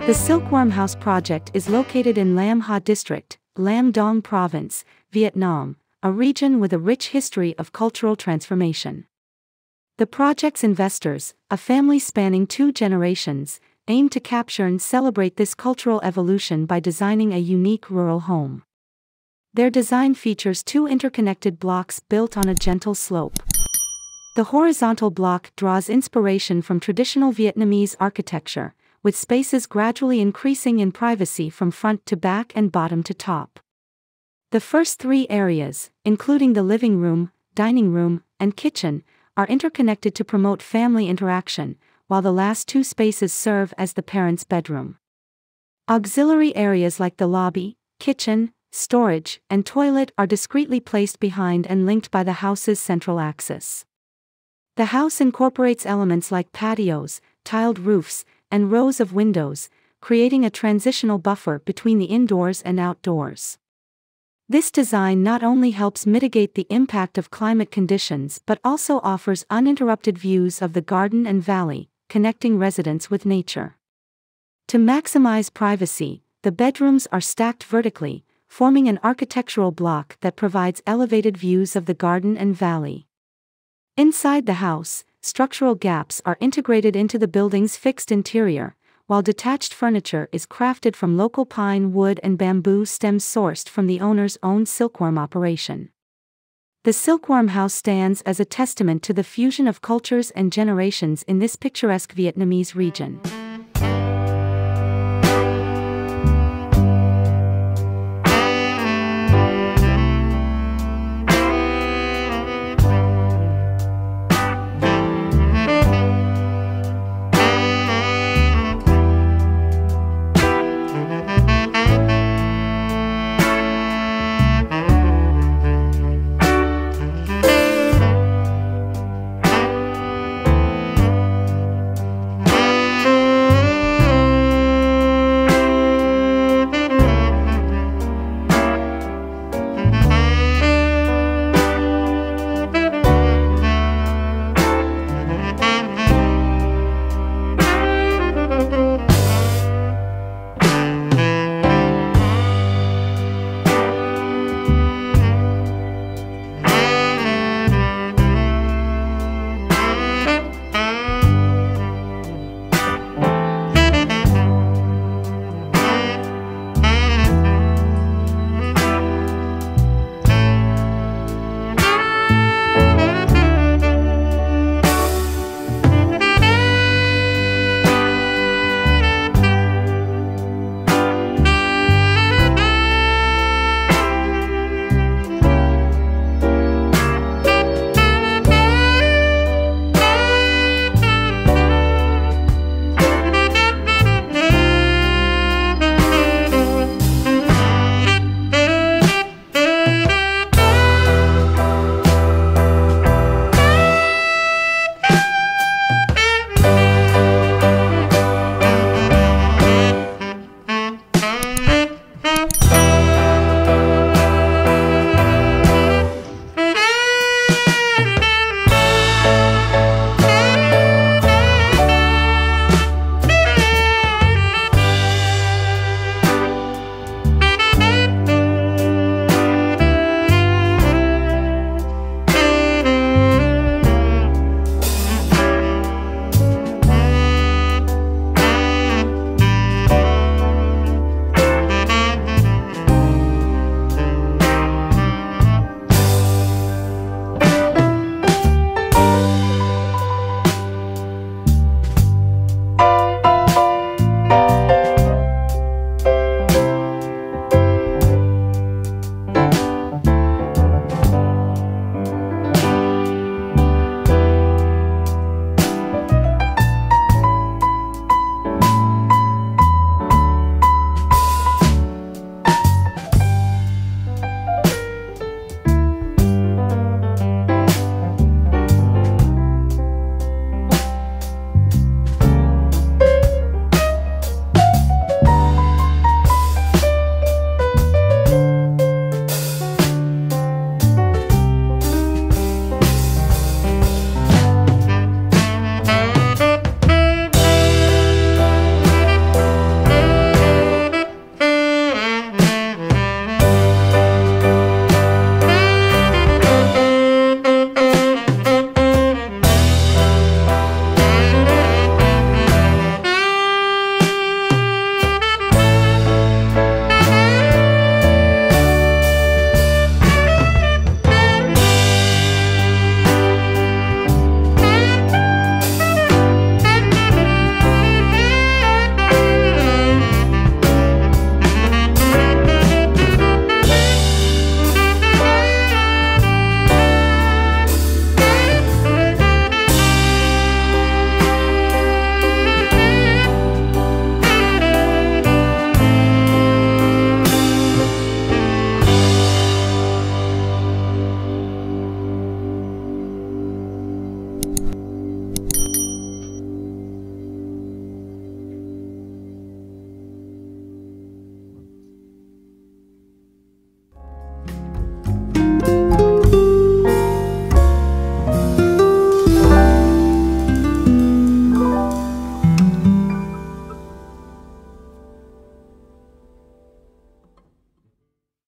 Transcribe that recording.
The Silkworm House project is located in Lam Ha district, Lam Dong province, Vietnam, a region with a rich history of cultural transformation. The project's investors, a family spanning 2 generations, aim to capture and celebrate this cultural evolution by designing a unique rural home. Their design features 2 interconnected blocks built on a gentle slope. The horizontal block draws inspiration from traditional Vietnamese architecture, with spaces gradually increasing in privacy from front to back and bottom to top. The first 3 areas, including the living room, dining room, and kitchen, are interconnected to promote family interaction, while the last 2 spaces serve as the parents' bedroom. Auxiliary areas like the lobby, kitchen, storage, and toilet are discreetly placed behind and linked by the house's central axis. The house incorporates elements like patios, tiled roofs, and rows of windows, creating a transitional buffer between the indoors and outdoors. This design not only helps mitigate the impact of climate conditions but also offers uninterrupted views of the garden and valley, connecting residents with nature. To maximize privacy, the bedrooms are stacked vertically, forming an architectural block that provides elevated views of the garden and valley. Inside the house, structural gaps are integrated into the building's fixed interior, while detached furniture is crafted from local pine wood and bamboo stems sourced from the owner's own silkworm operation. The Silkworm House stands as a testament to the fusion of cultures and generations in this picturesque Vietnamese region.